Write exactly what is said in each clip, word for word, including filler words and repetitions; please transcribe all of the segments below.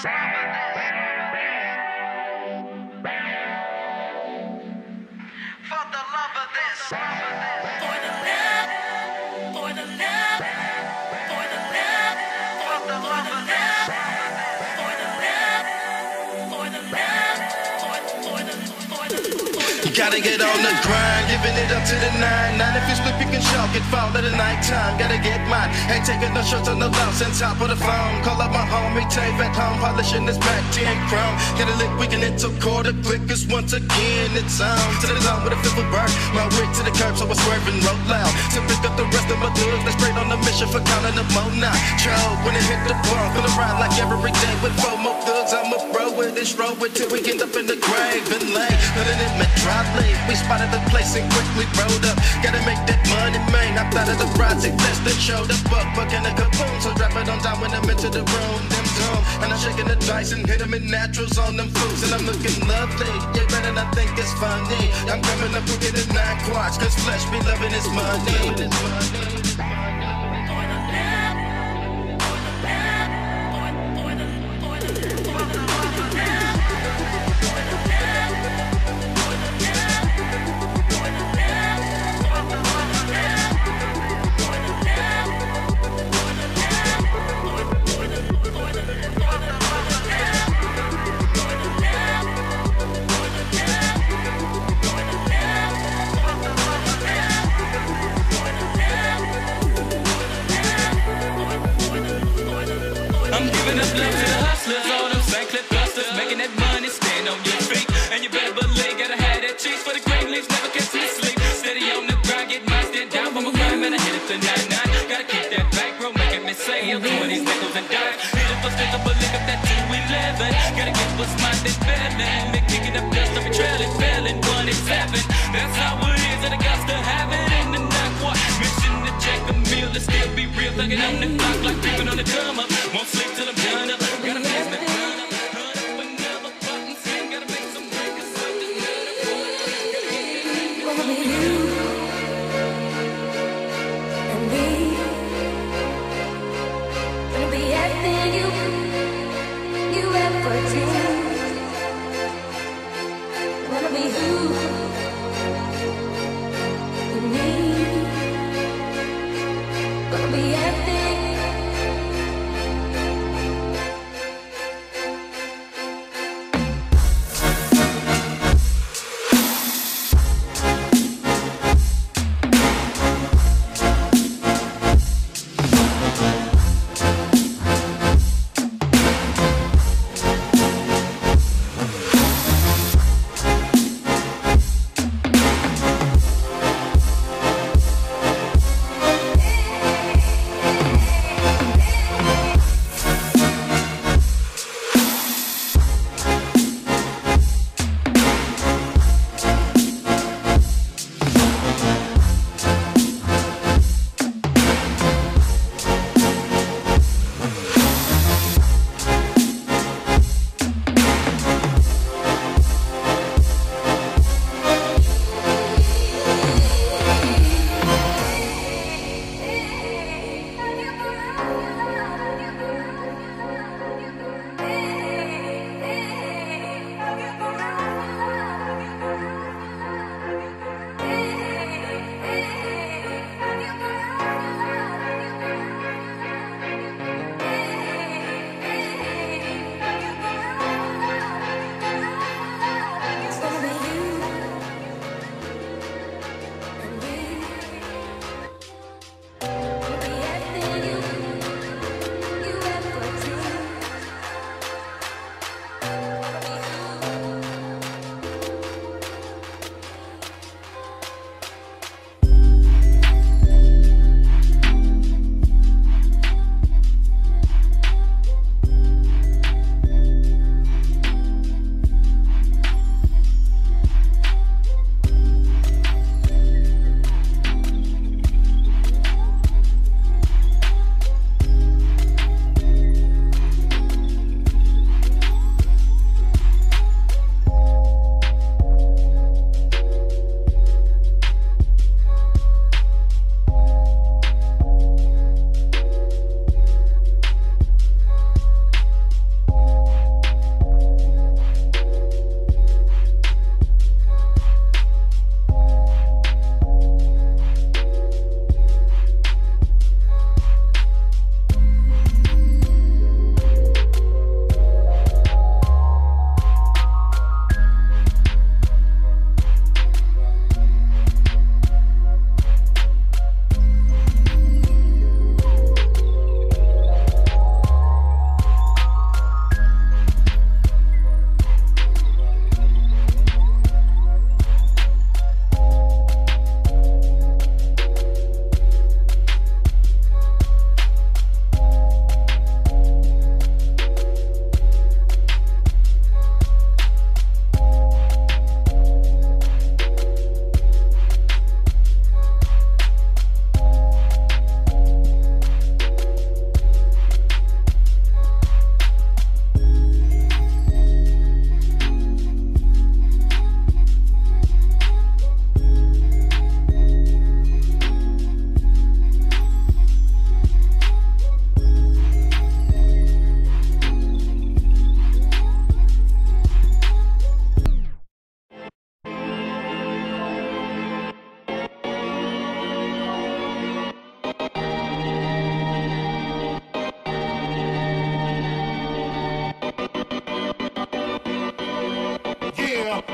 Gotta get on the grind, giving it up to the nine. Nine if you slip, you can chalk it, fall at the night time. Gotta get mine, ain't taking no shots on the louse and top of the phone. Call up my homie, Tave at home, polishing this back ten chrome. Get a lick, we can hit to quarter quick, cause once again it's on. To the zone with a fifth of bird, my wig to the curb, so I swerve and roll loud. To pick up the rest of my thugs, they straight on the mission for counting up more now. Choke when it hit the bump, gonna ride like every day with four more thugs. I'm a bro with this, roll with till we end up in the grave and lay. Letting it met dry. We spotted the place and quickly rolled up. Gotta make that money, man. I thought of the project that's that showed up. Buck, buck, and a kaboom. So drop it on down when I'm into the room. Them zone. And I'm shaking the dice and hit them in naturals on them fools. And I'm looking lovely. Yeah, man, and I think it's funny. I'm coming up quicker than nine quads. Cause flesh be loving his money. His money. I'm giving up love to the hustlers, all them Saint Clip busters, making that money, stand on your feet. And you better believe, gotta have that cheese for the green leaves, never catch me sleep. Steady on the grind, get my stand down for my grind, man, I hit it to nine nine. Gotta keep that bankroll, making me say, I'm doing these nickels and dimes. Hit it for stick up a lick up that two eleven. Gotta get what's mine, that's failing. Make kicking up dust, I'm trailing, failing, one and seven. That's how it is, and I got to have it in the night. What? Mission to check a meal, to still be real, thugging on the clock like creeping on the come up. Won't sleep till I'm done up. Gotta pass me run up. Hunt up another button swing. Gotta make some breakers up this metaphor. Wanna be you and me. Gonna be everything you, you ever dreamed. Wanna be you and me. Gonna be everything.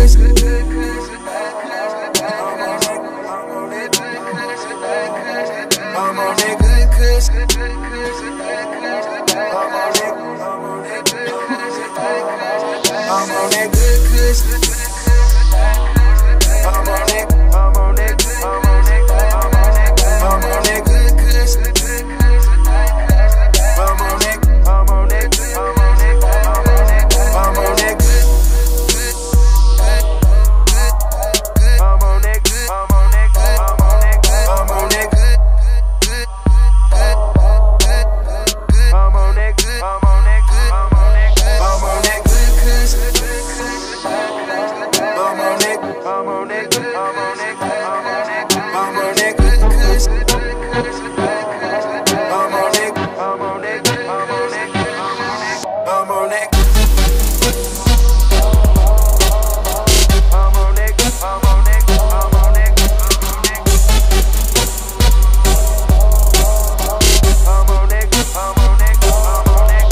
kush. I'm on that good kush. I'm on that, I'm on that good kush. I'm on that, I'm on that, I'm on that, I'm on that good kush. I'm on that, I'm on that, I'm on that, I'm on that good. I'm on that, I'm on that, I'm on that, I'm on that good. I'm on that good, I'm on that good, I'm on that good, I'm on that good kush. I'm on that, I'm on that, I'm on that, I'm on that good kush. I'm on that, I'm on that, I'm on that, I'm on that. I'm on that, I'm on that, I'm on that. I'm on that, I'm on that, I'm on that,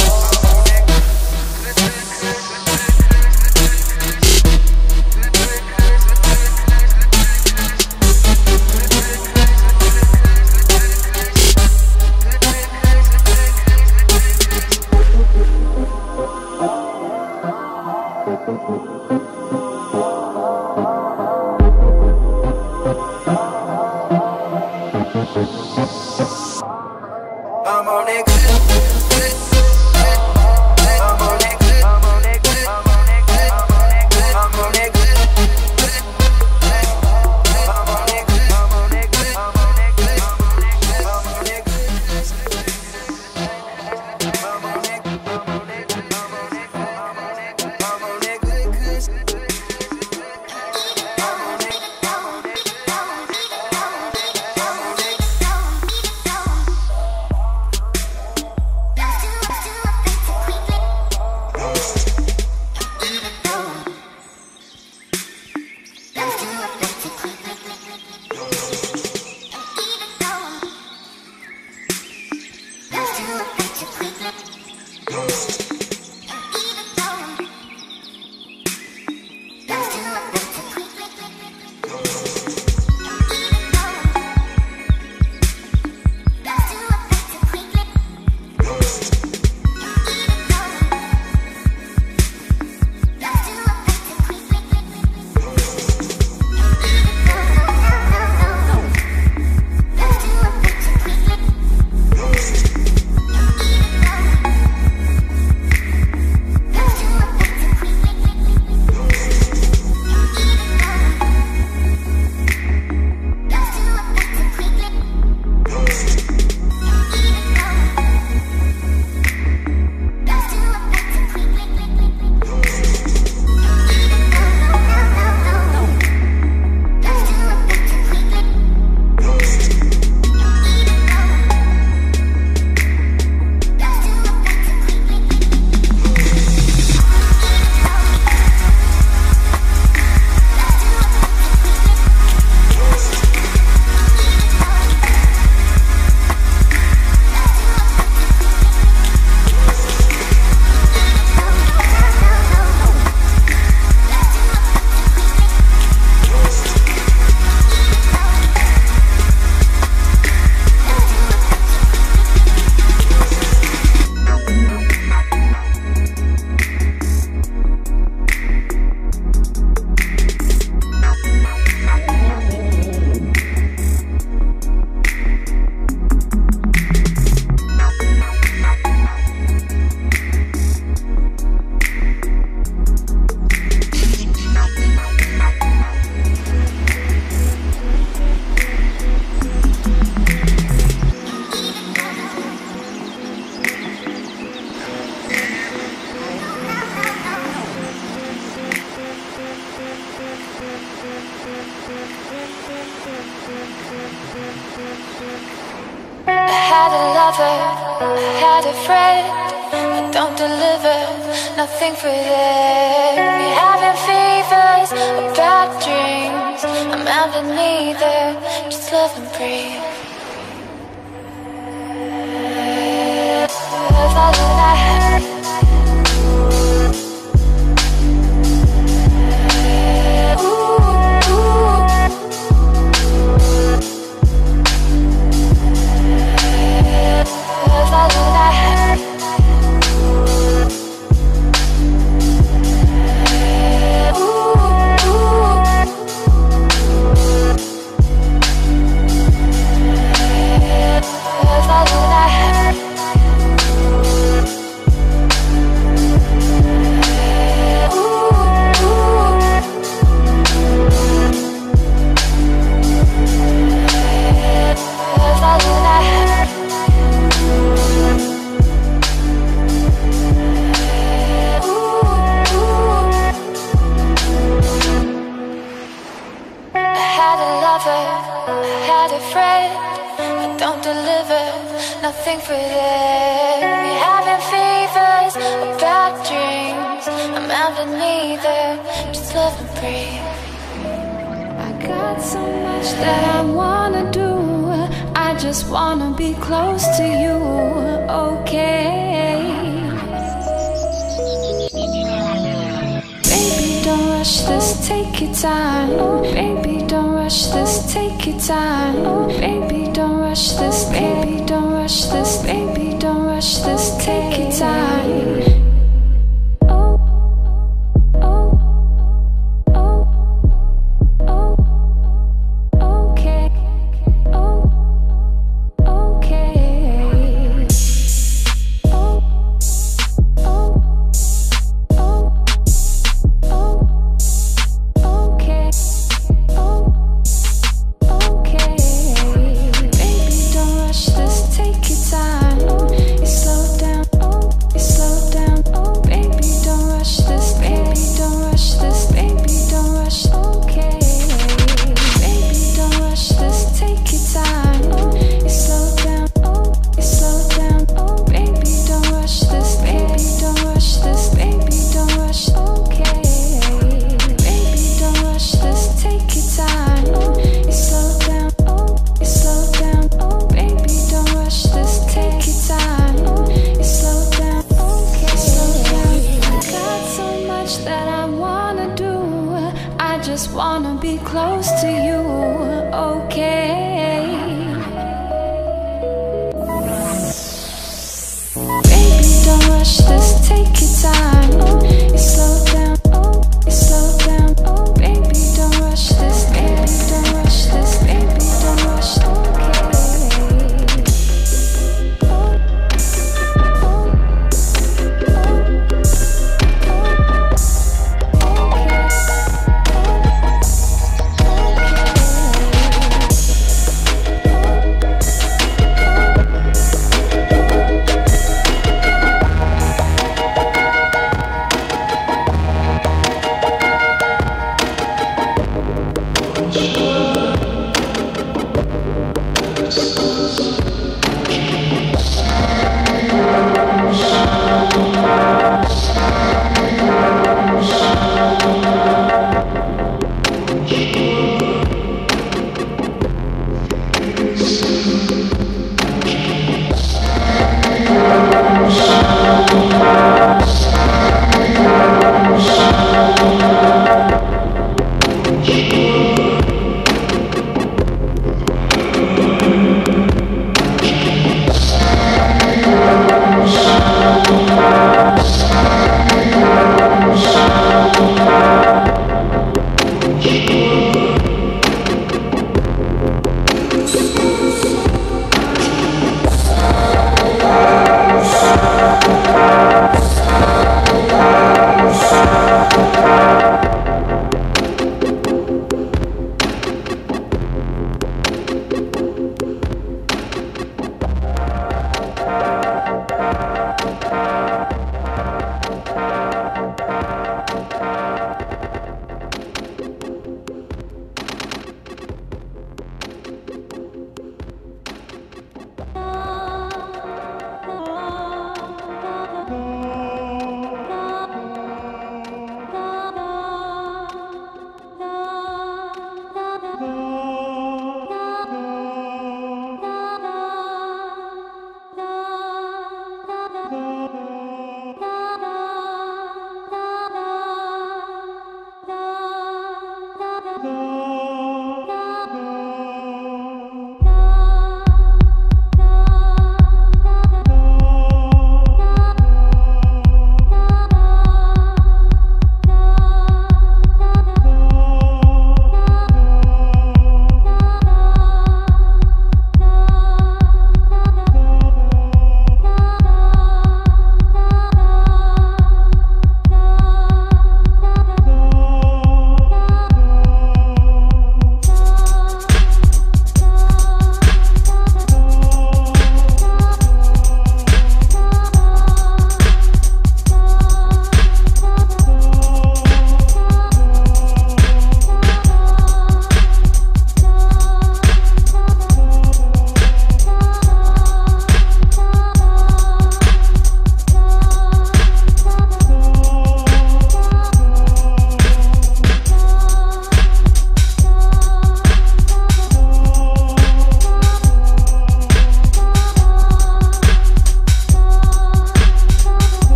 I'm on that good. I'm on that good. I'm on that good. I'm on that good. I'm on that good. I'm on that good. I'm on that good. I'm on that good. I'm on that good. I'm on that good. I'm on that good. I'm on that. I'm on that. I'm on that. I'm on that good. Kush. I'm on that. I'm on that. I'm on that. I'm on that. had a lover, I had a friend, but don't deliver nothing for them. You're having fevers or bad dreams, I'm having neither, just love and breathe. Follow that. nothing for them. You're having fevers or bad dreams. I'm having neither, just love and breathe. I got so much that I wanna do. I just wanna be close to you, okay? Baby, don't rush this, take your time. Oh, baby, don't rush this, take your time. Oh, baby, don't rush this, baby, don't rush this, baby, don't rush this, take your time. We'll be right back.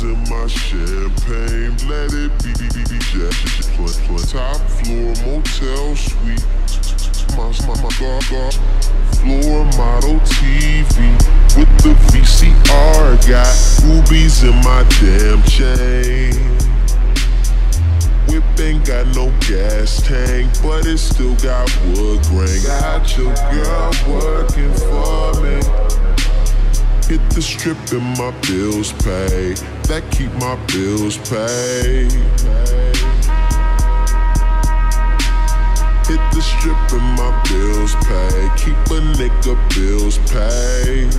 in my champagne. Let it be, be, be, be, jack, jack, jack. Top floor motel suite. My, my, my, God, God. Floor model T V with the V C R. Got rubies in my damn chain. Whip ain't got no gas tank, but it still got wood grain. Got your girl working for me. Hit the strip and my bills paid. That keep my bills paid. Hit the strip and my bills paid. Keep a nigga bills paid.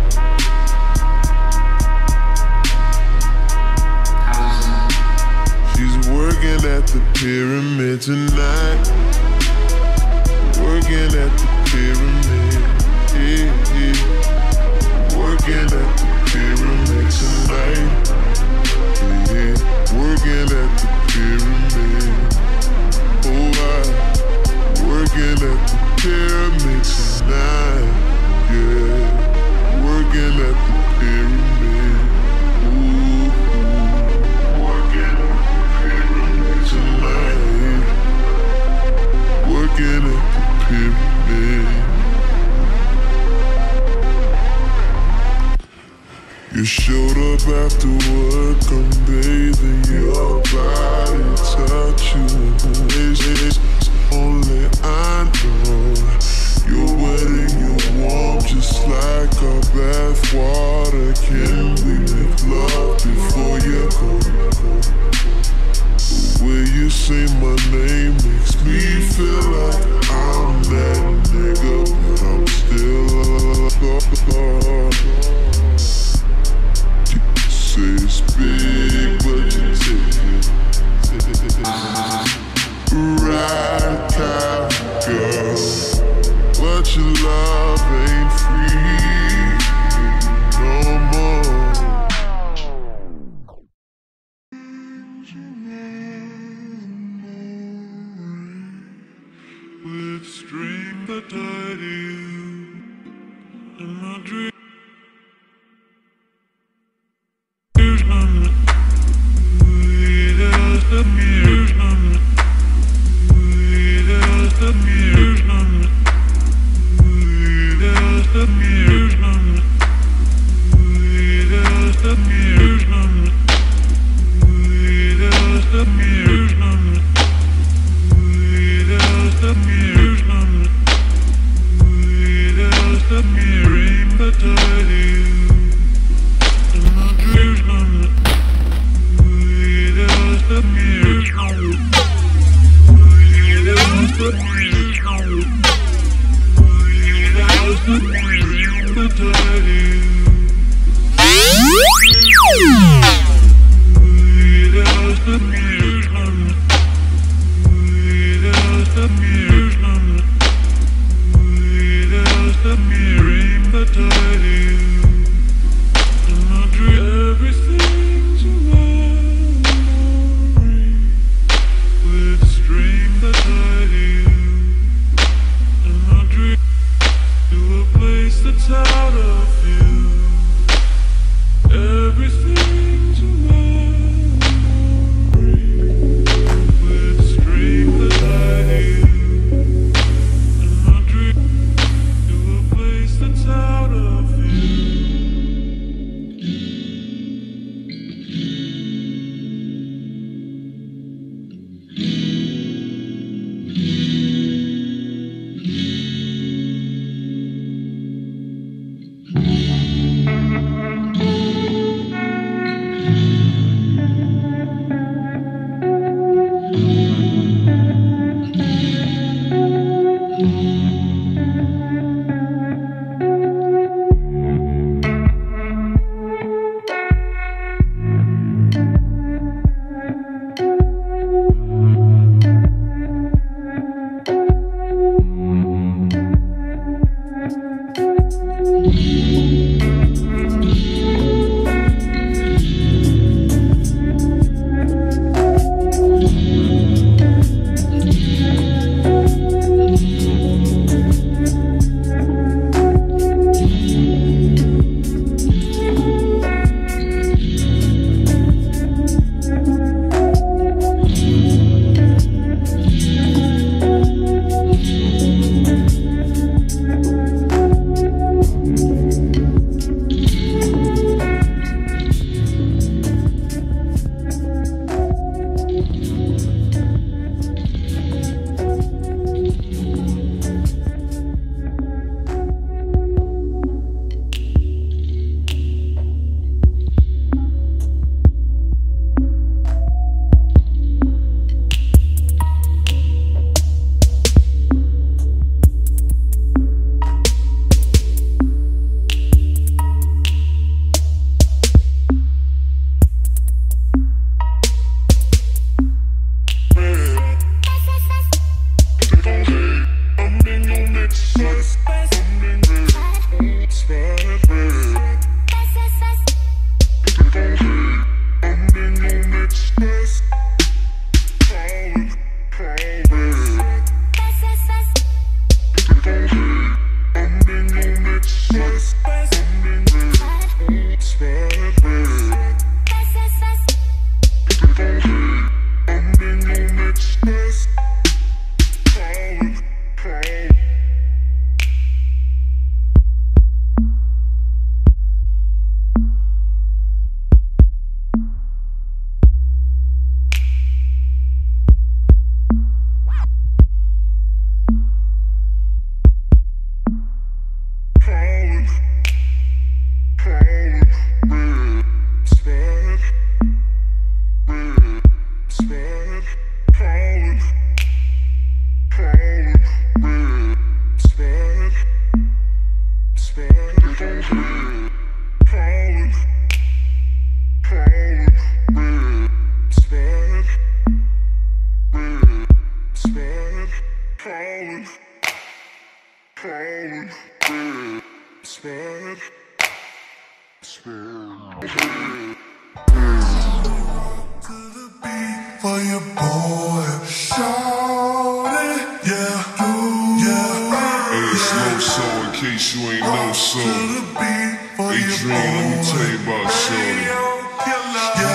She's working at the pyramid tonight. Working at the pyramid, yeah, yeah. Working at the pyramid tonight, yeah. Working at the pyramid, oh I. Working at the pyramid tonight, yeah. Working at the pyramid, ooh. Working at the pyramid tonight. Working at the pyramid. You showed up after work, I'm bathing your body, touch you. It's, it's only I know. You're wet and you're warm, just like our bath water. Can we make love before you go? The way you say my name makes me feel like I'm that nigga, but I'm still alive. You say it's big, but you take it. Right out, girl, but your love ain't free no more. With stream that tied you in my dream. With a stream that tied you. calling, calling, spot, spot. To the beat for your boy, shout it, yeah, do, yeah. Hey, it's no so in case you ain't know so. To the beat for your boy, let me tell you about Shorty. Yeah.